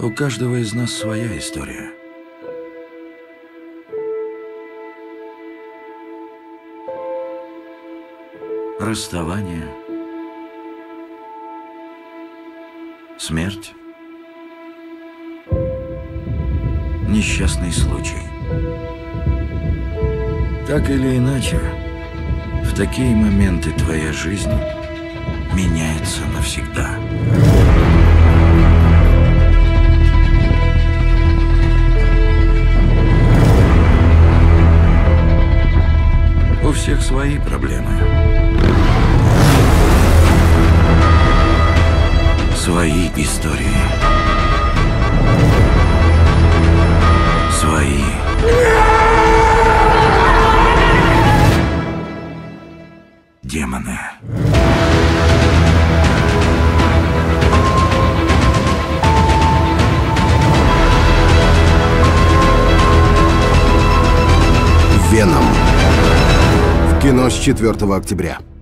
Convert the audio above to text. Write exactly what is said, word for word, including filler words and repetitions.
У каждого из нас своя история. Расставание, смерть, несчастный случай. Так или иначе, в такие моменты твоя жизнь меняется навсегда. У всех свои проблемы. Свои истории. Свои демоны. Веном. В кино с четвёртого октября.